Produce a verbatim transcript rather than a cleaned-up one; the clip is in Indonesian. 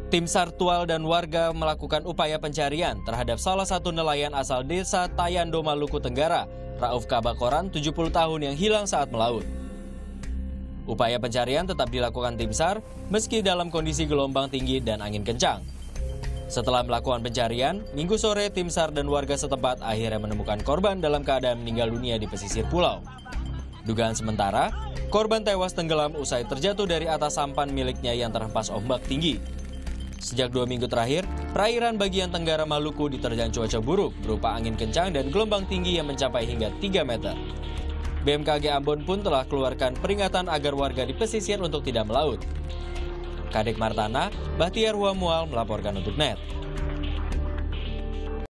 Tim Sartual dan warga melakukan upaya pencarian terhadap salah satu nelayan asal desa Tayando, Maluku Tenggara, Rauf Kabakoran, tujuh puluh tahun yang hilang saat melaut. Upaya pencarian tetap dilakukan tim SAR meski dalam kondisi gelombang tinggi dan angin kencang. Setelah melakukan pencarian, Minggu sore tim SAR dan warga setempat akhirnya menemukan korban dalam keadaan meninggal dunia di pesisir pulau. Dugaan sementara, korban tewas tenggelam usai terjatuh dari atas sampan miliknya yang terhempas ombak tinggi. Sejak dua minggu terakhir, perairan bagian tenggara Maluku diterjang cuaca buruk berupa angin kencang dan gelombang tinggi yang mencapai hingga tiga meter. B M K G Ambon pun telah keluarkan peringatan agar warga di pesisir untuk tidak melaut. Kadek Martana, Bahtiar Huamual melaporkan untuk N E T.